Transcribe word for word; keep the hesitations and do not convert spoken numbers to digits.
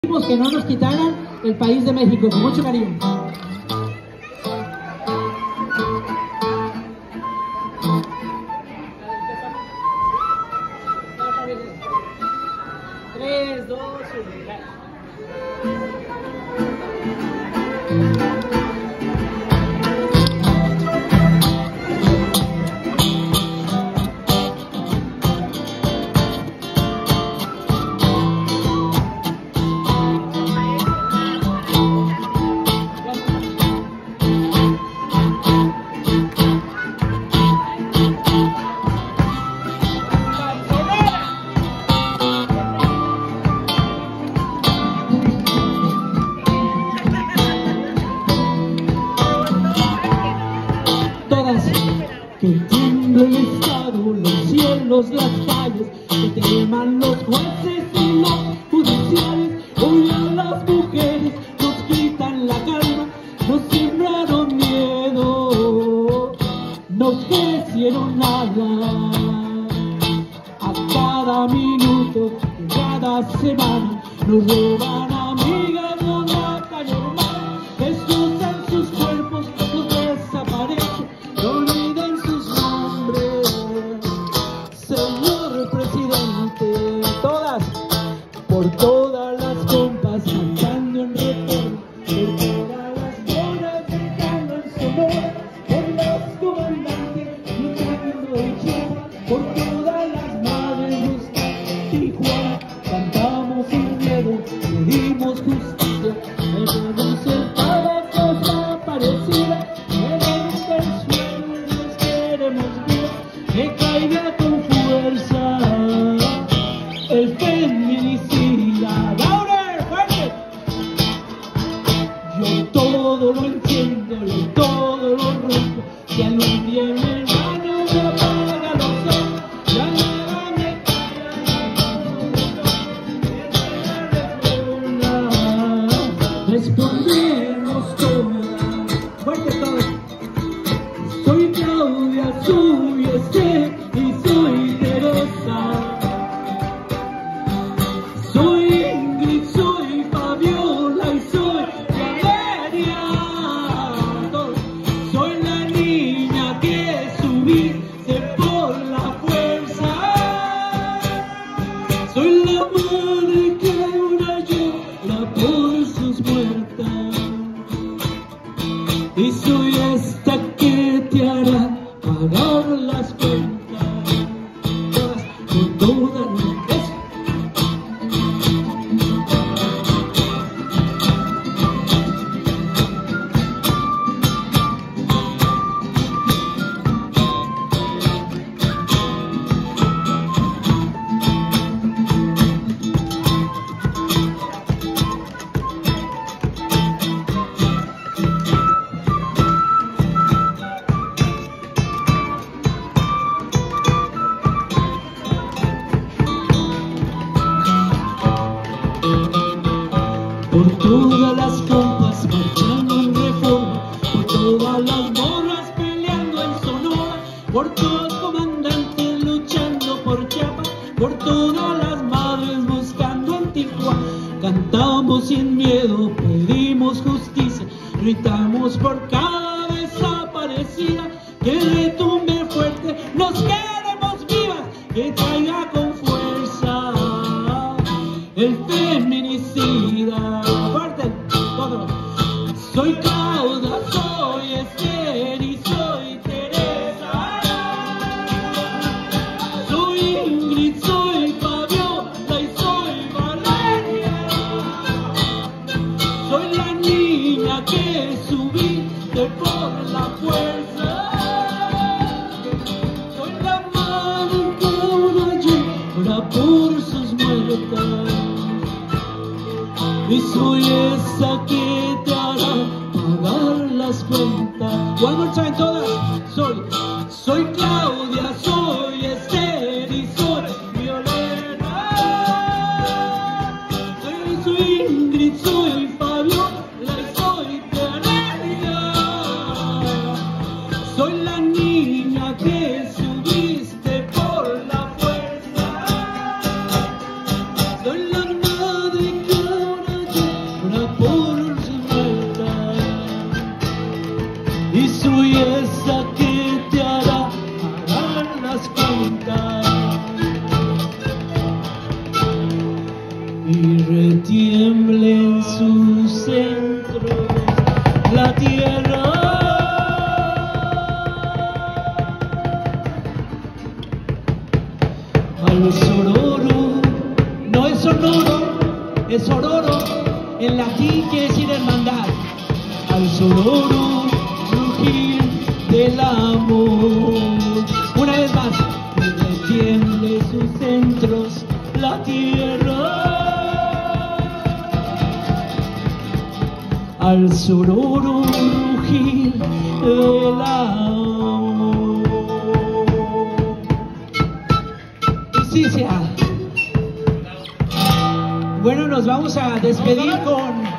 Que no nos quitaran el país de México, con mucho cariño. Tres, dos, uno. Que tiemble el Estado, los cielos, las calles, que teman los jueces y los judiciales. Hoy a las mujeres nos quitan la calma, nos sembraron miedo, nos crecieron nada. A cada minuto, cada semana, nos roban amigas, nos matan hermanas, destrozan sus cuerpos, nos desaparecen. No olviden sus nombres, señor presidente. Todas, por todas las compas cantando en Reforma, por todas las horas gritando en Sonora, por los comandantes luchando en Chihuahua, por todas las madres buscando Tijuana, cantamos sin miedo, pedimos justicia, debemos ser toda cosa parecida. Que caiga con fuerza el feminicida. ¡Louder! ¡Fuerte! Yo todo lo entiendo, yo todo lo rompo. Si algún día mi hermano me apaga los ojos, ya nada me calla. Respondemos todas. ¡Fuerte todos! Soy Claudia, soy Esther y soy Teresa. Soy Ingrid, soy Fabiola y soy Valeria. Soy la niña que subiste por la fuerza. Soy la madre que una llora por sus muertas. Y soy esta que te hará pagar las cuentas, todas, con todas las. Por todas las compas marchando en Reforma, por todas las morras peleando en Sonora, por todos los comandantes luchando por Chiapas, por todas las madres buscando en Tijuana, cantamos sin miedo, pedimos justicia, gritamos por cada desaparecida, que retumbe fuerte, nos queremos vivas, que caiga con fuerza el feminicida. Fuerte, todo. Soy Claudia, soy Esther y soy Teresa. Soy Ingrid, soy Fabiola y soy Valeria. Soy la niña que subiste por la fuerza. Soy la madre que una llora por sus muertas. Y soy esa que te hará pagar las cuentas. One more time, todas. Soy, soy Claudia, soy Esther y soy Violeta. Soy, soy Ingrid, soy Fabiola y soy Valeria. Soy la niña que subiste por la fuerza. Soy la madre que ahora tiemble en sus centros la tierra. Al sororo, no es sonoro, es sororo, en latín quiere decir hermandad. Al sororo rugir del amor. Una vez más, que tiemble sus centros la tierra. Al sororo rugir del amor. Justicia. Bueno, nos vamos a despedir con